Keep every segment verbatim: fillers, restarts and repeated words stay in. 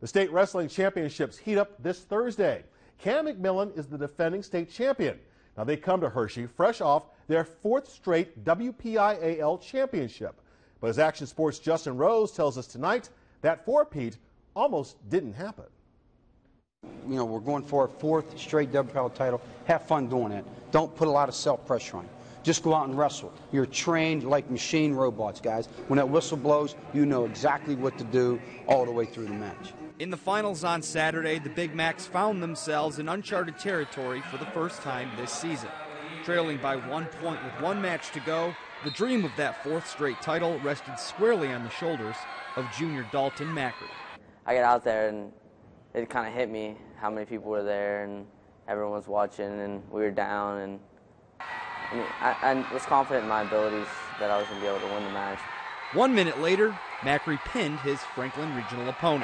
The state wrestling championships heat up this Thursday. Canon-McMillan is the defending state champion. Now they come to Hershey fresh off their fourth straight W P I A L championship. But as Action Sports' Justin Rose tells us tonight, that four-peat almost didn't happen. You know, we're going for a fourth straight W P I A L title. Have fun doing it. Don't put a lot of self-pressure on you. Just go out and wrestle. You're trained like machine robots, guys. When that whistle blows, you know exactly what to do all the way through the match. In the finals on Saturday, the Big Macs found themselves in uncharted territory for the first time this season. Trailing by one point with one match to go, the dream of that fourth straight title rested squarely on the shoulders of junior Dalton Macri. I got out there and it kind of hit me how many people were there and everyone was watching and we were down. And I, mean, I, I was confident in my abilities that I was going to be able to win the match. One minute later, Macri pinned his Franklin regional opponent,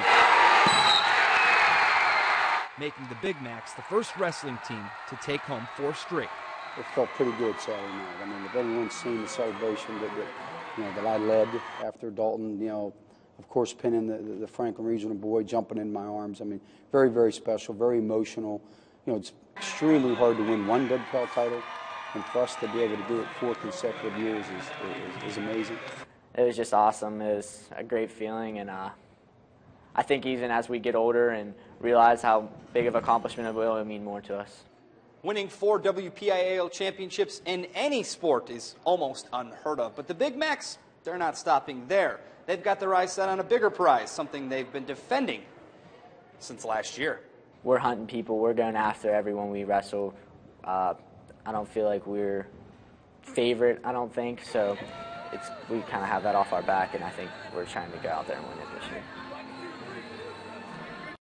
making the Big Macs the first wrestling team to take home four straight. It felt pretty good Saturday night. I mean, if anyone's seen the celebration that, that you know that I led after Dalton, you know, of course, pinning the, the, the Franklin regional boy, jumping in my arms. I mean, very, very special, very emotional. You know, it's extremely hard to win one W P I A L title, and for us to be able to do it four consecutive years is, is, is amazing. It was just awesome. It was a great feeling, and uh, I think even as we get older and realize how big of an accomplishment it will mean more to us. Winning four W P I A L championships in any sport is almost unheard of, but the Big Macs, they're not stopping there. They've got their eyes set on a bigger prize, something they've been defending since last year. We're hunting people. We're going after everyone we wrestle. Uh, I don't feel like we're favorite, I don't think, so it's, we kind of have that off our back, and I think we're trying to go out there and win it this year.